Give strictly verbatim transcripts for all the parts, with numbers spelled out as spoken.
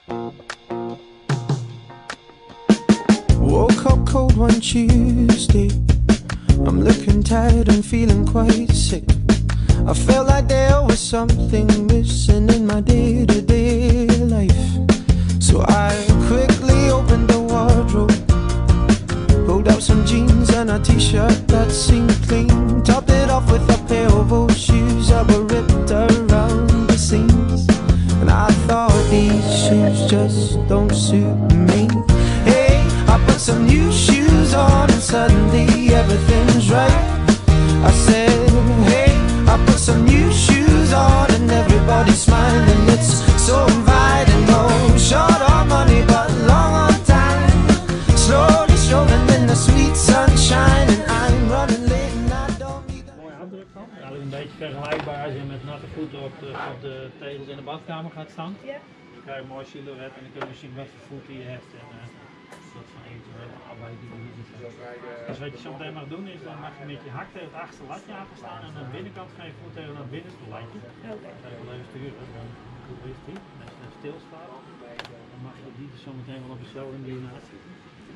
Woke up cold one Tuesday. I'm looking tired and feeling quite sick. I felt like there was something missing in my day-to-day life. So I quickly opened the wardrobe, pulled out some jeans and a t-shirt that seemed clean, topped it off with a pair of old shoes that were ripped around the seams. And I thought, these shoes just don't suit me. Hey, I put some new shoes on and suddenly everything's right. I said, hey, I put some new shoes on and everybody's smiling. It's so inviting. No short on money but long on time. Slowly strolling in the sweet sunshine and I'm running late and I don't need that. Mooie afdruk van. Eigenlijk een beetje vergelijkbaar als je met natte voeten op de, op de tegels in de badkamer gaat staan. Ja. Dan krijg je een mooi silhouet en dan kun je zien wat voor voeten je hebt. En, uh, een soort van eventuele arbeid die je doet. Dus wat je zo meteen mag doen is, dan mag je met je hak tegen het achterste latje aanstaan en aan de binnenkant van je voet tegen het binnenste latje. Oké. Dan ga je wel even sturen, dan hoe is die? En als je dan stilstaat, dan mag je die zo meteen wel op jezelf in die naast zitten.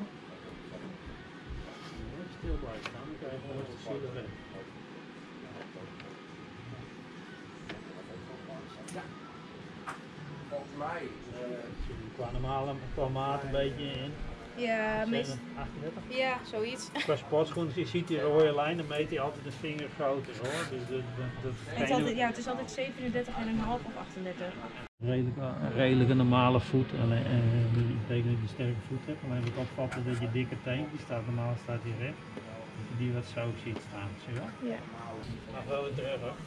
Als je stil blijft staan, dan krijg je gewoon een silhouet. Volgens mij. Qua normale, qua maat een beetje in. Ja, meest... achtendertig. ja, zoiets. Qua sportschoenen, je ziet die rode lijn, dan meet hij altijd een vinger groter hoor. Dus dat, dat, dat Het is altijd, ja, het is altijd zevenendertig en een half of achtendertig. redelijk, een redelijke normale voet, alleen, uh, dat betekent dat je een sterke voet hebt. Alleen moet opvatten dat je dikke teen, die staat normaal staat hier recht, dat je die wat zo ziet staan. Zie je wel? Ja. Mag wel weer terug hoor.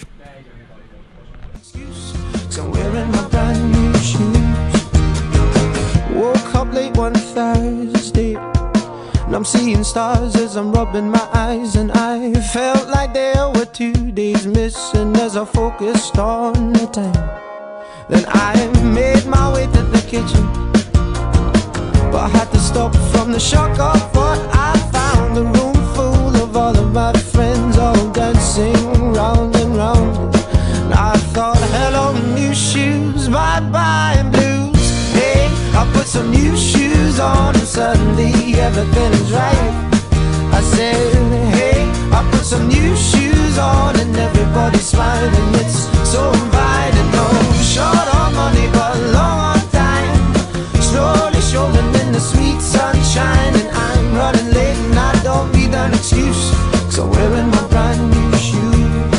So I'm wearing my brand new shoes. Woke up late one Thursday and I'm seeing stars as I'm rubbing my eyes. And I felt like there were two days missing as I focused on the time. Then I made my way to the kitchen, but I had to stop from the shock of what I found. A room full of all of my friends all dancing round and round. And I thought, hello new shoes, bye bye blues. Hey, I put some new shoes on and suddenly everything's right. I said, hey, I put some new shoes on and everybody's smiling. It's so inviting. No short on money but long on time. Slowly strolling in the sweet sunshine and I'm running late and I don't need an excuse, 'cause I'm wearing my brand new shoes.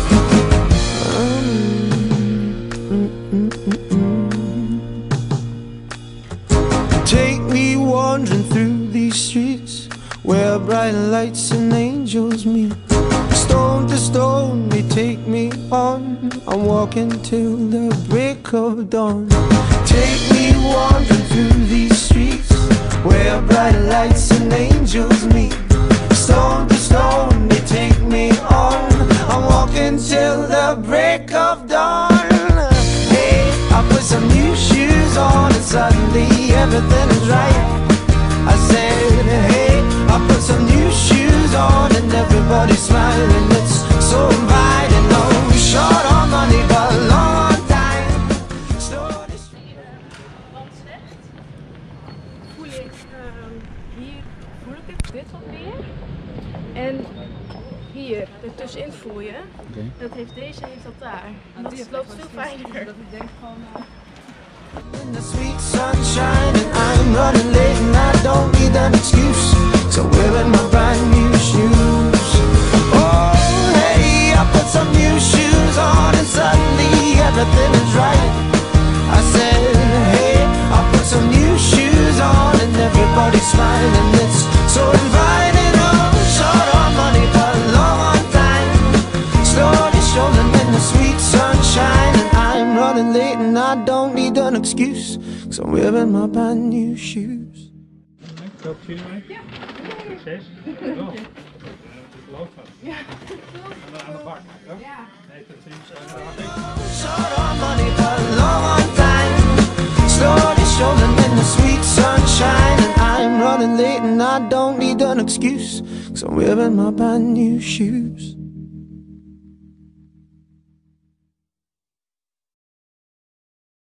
Take me wandering through these streets where bright lights and angels meet. Stone to stone they take me on. I'm walking till the break of dawn. Take me wandering through these streets where bright lights and angels meet. Stone to stone they take me on. I'm walking till the break of dawn. Hey, I put some new shoes on and suddenly everything is right. I said, hey, I put some new shoes on and everybody's smiling. It's so inviting. No short on money but long on time. Slowly. Wat zegt, voel ik um, hier, voel ik het, dit wat meer. En hier, ertussenin voel je. Okay. Dat heeft deze, heeft dat daar. En dat loopt veel fijner. Dat ik denk gewoon... Uh, In the sweet sunshine and I'm running late and I don't need an excuse, so wearing my brand new shoes. Oh hey, I put some new shoes on and suddenly everything is right. I said hey, I put some new shoes on and everybody's smiling. It's so inviting. Oh, short on money but long on time. Slowly strolling in the sweet sunshine and I'm running late and I don't need an excuse, 'cause I'm wearing my brand new shoes. Koop je mee? ja. Succes. Oh. Loopt wat. Ja. Aan de bak. Ja. Nee, dat is Short on money but long on time. Slowly strolling in the sweet sunshine and I'm running late and I don't need an excuse, 'cause I'm wearing my brand new shoes.